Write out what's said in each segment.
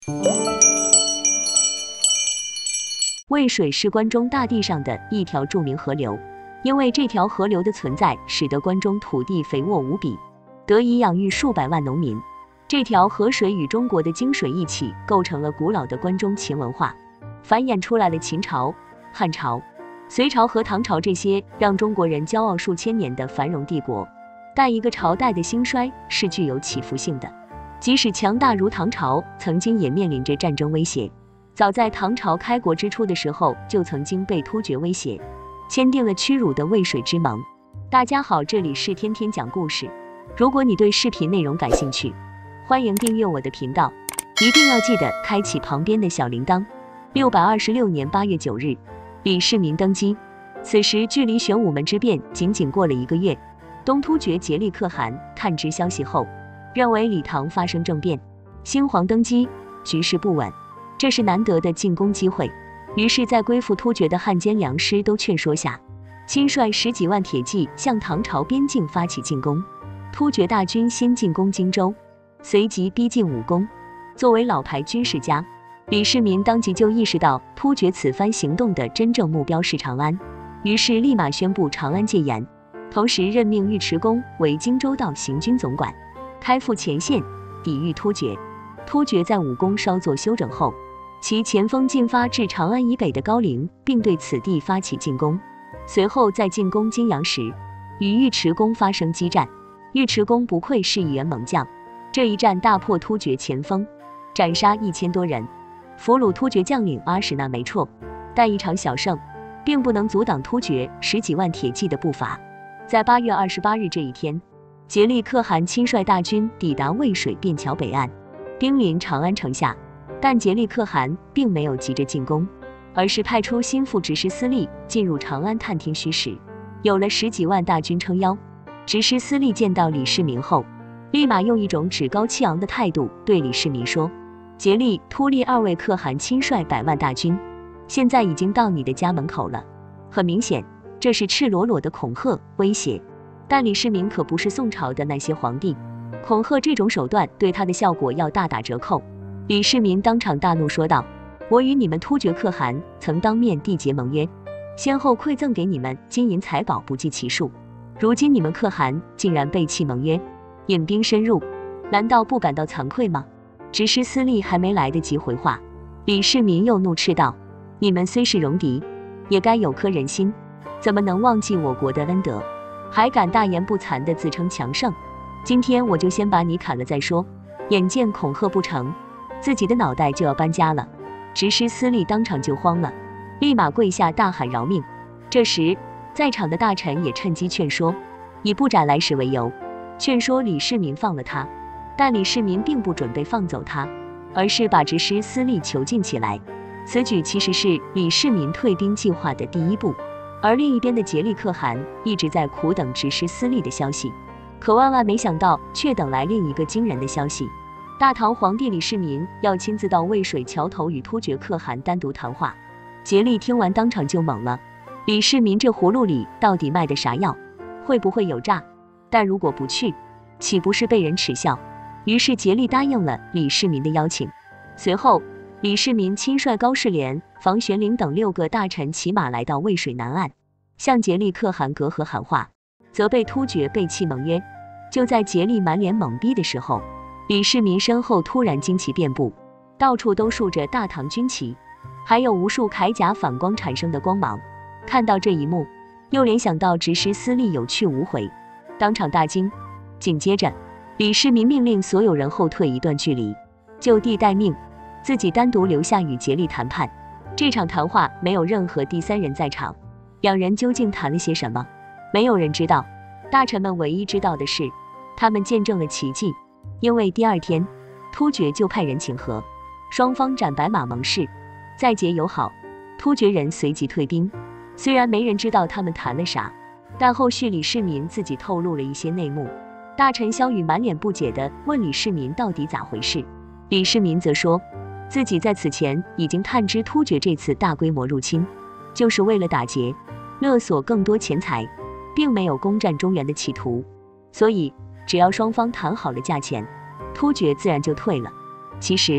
渭水是关中大地上的一条著名河流，因为这条河流的存在，使得关中土地肥沃无比，得以养育数百万农民。这条河水与中国的泾水一起，构成了古老的关中秦文化，繁衍出来了秦朝、汉朝、隋朝和唐朝这些让中国人骄傲数千年的繁荣帝国。但一个朝代的兴衰是具有起伏性的，即使强大如唐朝，曾经也面临着战争威胁。早在唐朝开国之初的时候，就曾经被突厥威胁，签订了屈辱的渭水之盟。大家好，这里是天天讲故事。如果你对视频内容感兴趣，欢迎订阅我的频道，一定要记得开启旁边的小铃铛。626年8月9日，李世民登基。此时距离玄武门之变仅仅过了1个月。东突厥颉利可汗探知消息后，认为李唐发生政变，新皇登基，局势不稳，这是难得的进攻机会。于是在归附突厥的汉奸良师都劝说下，亲率10几万铁骑向唐朝边境发起进攻。突厥大军先进攻荆州，随即逼近武功。作为老牌军事家，李世民当即就意识到突厥此番行动的真正目标是长安，于是立马宣布长安戒严，同时任命尉迟恭为荆州道行军总管，开赴前线抵御突厥。突厥在武功稍作休整后，其前锋进发至长安以北的高陵，并对此地发起进攻。随后在进攻荆阳时，与尉迟恭发生激战。尉迟恭不愧是一员猛将，这一战大破突厥前锋，斩杀1000多人，俘虏突厥将领阿史那没错。但一场小胜并不能阻挡突厥10几万铁骑的步伐。在8月28日这一天，颉利可汗亲率大军抵达渭水便桥北岸，兵临长安城下。但颉利可汗并没有急着进攻，而是派出心腹执师司隶进入长安探听虚实。有了10几万大军撑腰，执师司隶见到李世民后，立马用一种趾高气昂的态度对李世民说：颉利、突利2位可汗亲率100万大军，现在已经到你的家门口了。很明显，这是赤裸裸的恐吓威胁。但李世民可不是宋朝的那些皇帝，恐吓这种手段对他的效果要大打折扣。李世民当场大怒说道：我与你们突厥可汗曾当面缔结盟约，先后馈赠给你们金银财宝不计其数，如今你们可汗竟然背弃盟约，引兵深入，难道不感到惭愧吗？执师司隶还没来得及回话，李世民又怒斥道：你们虽是戎狄，也该有颗人心，怎么能忘记我国的恩德，还敢大言不惭地自称强盛？今天我就先把你砍了再说。眼见恐吓不成，自己的脑袋就要搬家了。执师司隶当场就慌了，立马跪下大喊饶命。这时在场的大臣也趁机劝说，以不斩来使为由，劝说李世民放了他。但李世民并不准备放走他，而是把执师司隶囚禁起来。此举其实是李世民退兵计划的第一步。而另一边的颉利可汗一直在苦等执师司隶的消息，可万万没想到，却等来另一个惊人的消息：大唐皇帝李世民要亲自到渭水桥头与突厥可汗单独谈话。颉利听完当场就懵了，李世民这葫芦里到底卖的啥药？会不会有诈？但如果不去，岂不是被人耻笑？于是颉利答应了李世民的邀请。随后李世民亲率高士廉、房玄龄等6个大臣骑马来到渭水南岸，向颉利可汗隔河喊话，责备突厥背弃盟约。就在颉利满脸懵逼的时候，李世民身后突然旌旗遍布，到处都竖着大唐军旗，还有无数铠甲反光产生的光芒。看到这一幕，又联想到执师司隶有去无回，当场大惊。紧接着李世民命令所有人后退一段距离，就地待命，自己单独留下与颉利谈判。这场谈话没有任何第三人在场，两人究竟谈了些什么，没有人知道。大臣们唯一知道的是，他们见证了奇迹，因为第二天突厥就派人请和，双方斩白马盟誓，再结友好。突厥人随即退兵。虽然没人知道他们谈了啥，但后续李世民自己透露了一些内幕。大臣萧羽满脸不解地问李世民到底咋回事，李世民则说自己在此前已经探知突厥这次大规模入侵，就是为了打劫勒索更多钱财，并没有攻占中原的企图，所以只要双方谈好了价钱，突厥自然就退了。其实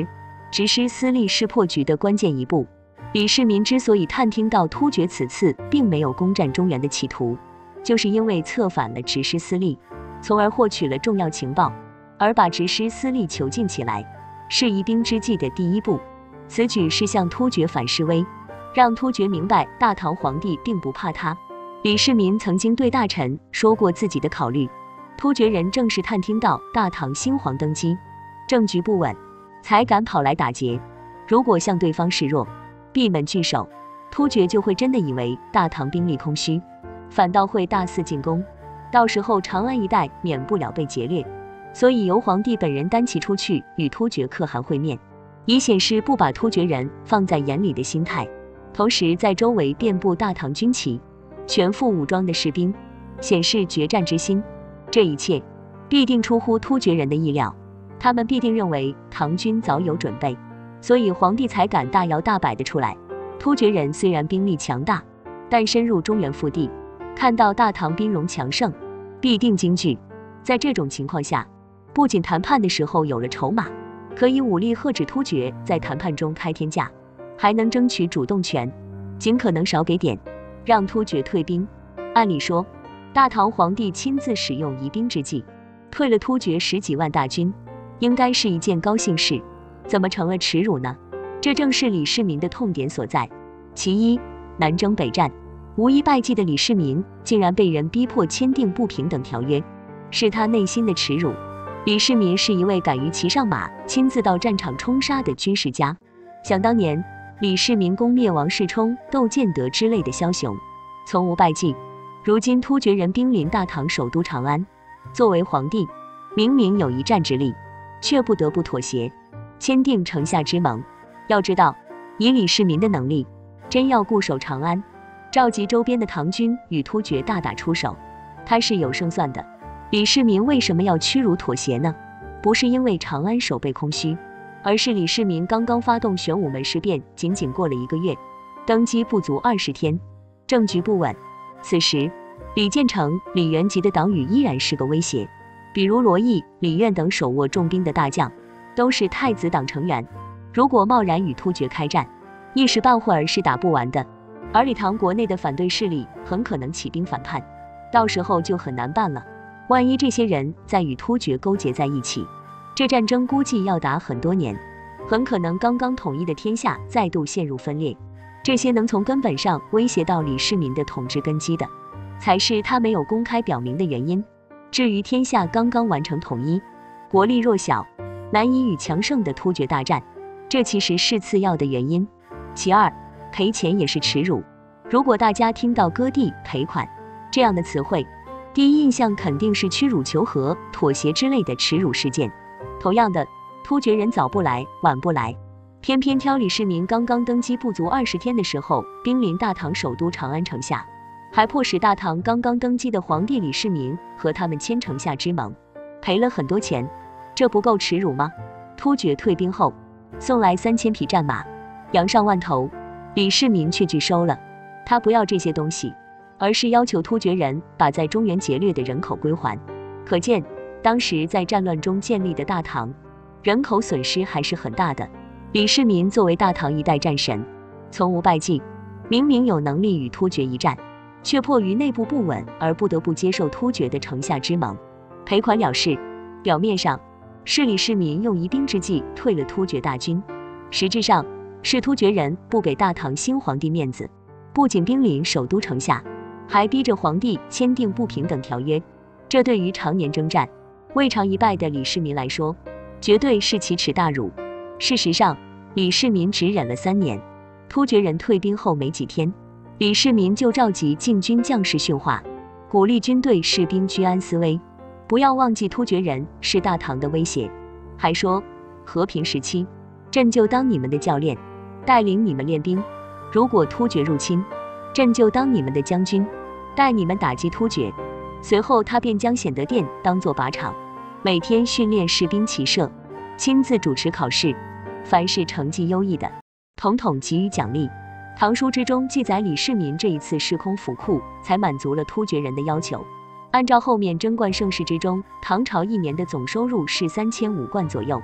直师私利是破局的关键一步。李世民之所以探听到突厥此次并没有攻占中原的企图，就是因为策反了直师私利，从而获取了重要情报，而把直师私利囚禁起来，是疑兵之计的第一步。此举是向突厥反示威，让突厥明白大唐皇帝并不怕他。李世民曾经对大臣说过自己的考虑，突厥人正是探听到大唐新皇登基，政局不稳，才敢跑来打劫。如果向对方示弱，闭门拒守，突厥就会真的以为大唐兵力空虚，反倒会大肆进攻，到时候长安一带免不了被劫掠。所以由皇帝本人单骑出去与突厥可汗会面，以显示不把突厥人放在眼里的心态，同时在周围遍布大唐军旗，全副武装的士兵，显示决战之心。这一切必定出乎突厥人的意料，他们必定认为唐军早有准备，所以皇帝才敢大摇大摆的出来。突厥人虽然兵力强大，但深入中原腹地，看到大唐兵戎强盛，必定惊惧。在这种情况下，不仅谈判的时候有了筹码，可以武力遏制突厥在谈判中开天价，还能争取主动权，尽可能少给点，让突厥退兵。按理说，大唐皇帝亲自使用疑兵之计，退了突厥10几万大军，应该是一件高兴事，怎么成了耻辱呢？这正是李世民的痛点所在。其一，南征北战，无一败绩的李世民竟然被人逼迫签订不平等条约，是他内心的耻辱。李世民是一位敢于骑上马，亲自到战场冲杀的军事家。想当年，李世民攻灭王世充、窦建德之类的枭雄，从无败绩。如今突厥人兵临大唐首都长安，作为皇帝，明明有一战之力，却不得不妥协，签订城下之盟。要知道，以李世民的能力，真要固守长安，召集周边的唐军与突厥大打出手，他是有胜算的。李世民为什么要屈辱妥协呢？不是因为长安守备空虚，而是李世民刚刚发动玄武门事变，仅仅过了1个月，登基不足20天，政局不稳。此时，李建成、李元吉的党羽依然是个威胁，比如罗毅、李渊等手握重兵的大将，都是太子党成员。如果贸然与突厥开战，一时半会儿是打不完的。而李唐国内的反对势力很可能起兵反叛，到时候就很难办了。万一这些人再与突厥勾结在一起，这战争估计要打很多年，很可能刚刚统一的天下再度陷入分裂。这些能从根本上威胁到李世民的统治根基的，才是他没有公开表明的原因。至于天下刚刚完成统一，国力弱小，难以与强盛的突厥大战，这其实是次要的原因。其二，赔钱也是耻辱。如果大家听到割地、赔款这样的词汇，第一印象肯定是屈辱求和、妥协之类的耻辱事件。同样的，突厥人早不来，晚不来，偏偏挑李世民刚刚登基不足20天的时候，兵临大唐首都长安城下，还迫使大唐刚刚登基的皇帝李世民和他们签城下之盟，赔了很多钱，这不够耻辱吗？突厥退兵后，送来3000匹战马，羊上万头，李世民却拒收了。他不要这些东西，而是要求突厥人把在中原劫掠的人口归还。可见，当时在战乱中建立的大唐，人口损失还是很大的。李世民作为大唐一代战神，从无败绩，明明有能力与突厥一战，却迫于内部不稳而不得不接受突厥的城下之盟，赔款了事。表面上是李世民用疑兵之计退了突厥大军，实质上是突厥人不给大唐新皇帝面子，不仅兵临首都城下，还逼着皇帝签订不平等条约。这对于常年征战、未尝一败的李世民来说，绝对是奇耻大辱。事实上，李世民只忍了3年，突厥人退兵后没几天，李世民就召集禁军将士训话，鼓励军队士兵居安思危，不要忘记突厥人是大唐的威胁，还说和平时期，朕就当你们的教练，带领你们练兵，如果突厥入侵，朕就当你们的将军，带你们打击突厥。随后他便将显德殿当作靶场，每天训练士兵骑射，亲自主持考试，凡是成绩优异的，统统给予奖励。唐书之中记载，李世民这一次试空府库，才满足了突厥人的要求。按照后面贞观盛世之中，唐朝1年的总收入是3005贯左右，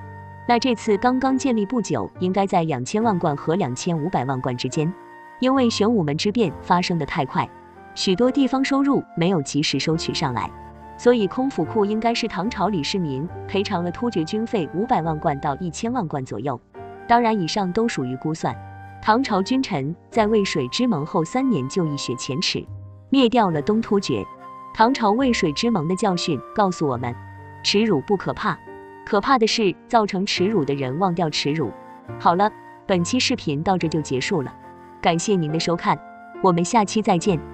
那这次刚刚建立不久，应该在2000万贯和2500万贯之间。因为玄武门之变发生得太快，许多地方收入没有及时收取上来，所以空府库应该是唐朝李世民赔偿了突厥军费500万贯到1000万贯左右。当然，以上都属于估算。唐朝君臣在渭水之盟后3年就一雪前耻，灭掉了东突厥。唐朝渭水之盟的教训告诉我们，耻辱不可怕，可怕的是造成耻辱的人忘掉耻辱。好了，本期视频到这就结束了，感谢您的收看，我们下期再见。